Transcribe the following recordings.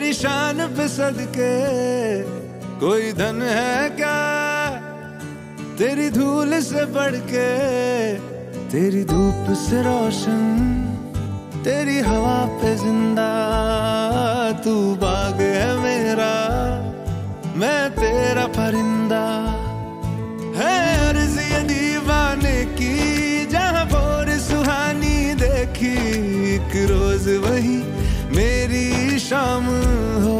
तेरी शान पे सदके कोई धन है क्या, तेरी धूल से बढ़ के, तेरी धूप से रोशन, तेरी हवा पे जिंदा। तू बाग है मेरा, मैं तेरा परिंदा। है अर्ज़ ये दीवाने की, जहाँ भोर सुहानी देखी, एक रोज वही मेरी शाम हो।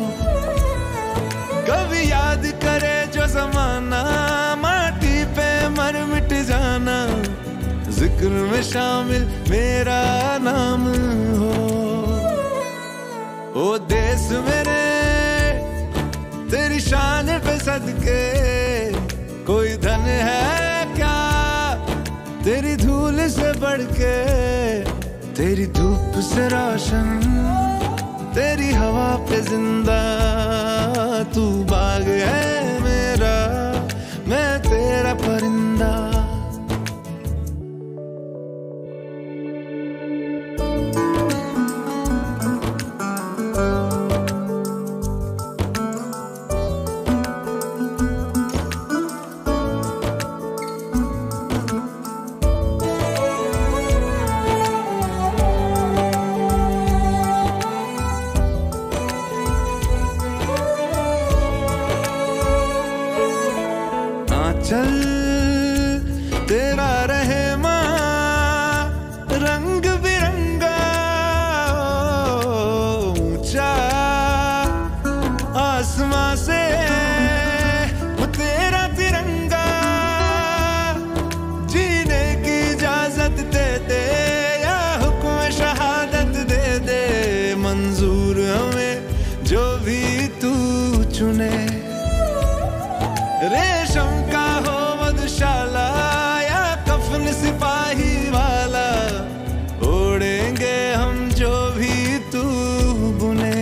कभी याद करे जो जमाना, माटी पे मर मिट जाना, जिक्र में शामिल मेरा नाम हो। ओ देश मेरे तेरी शान पे सदके कोई धन है क्या, तेरी धूल से बढ़ के, तेरी धूप से रोशन, तेरी हवा पे जिंदा। तू बाग है मेरा, मैं तेरा परिंदा। चल तेरा रहे माँ रंग बिरंगा, ऊंचा आसमां से तेरा तिरंगा। जीने की इजाजत दे दे या हुक्म शहादत दे दे, मंजूर हमें जो भी तू चुने। रेशम का हो मधुशाला या कफन सिपाही वाला, ओढ़ेंगे हम जो भी तू बुने।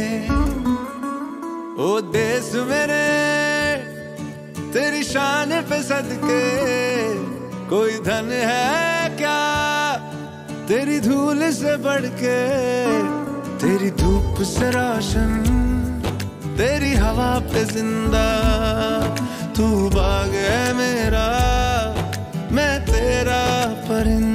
ओ देश मेरे तेरी शान पे सदके कोई धन है क्या, तेरी धूल से बढ़ के, तेरी धूप से रोशन, तेरी हवा पे जिंदा। तू बाग है मेरा, मैं तेरा परिंदा।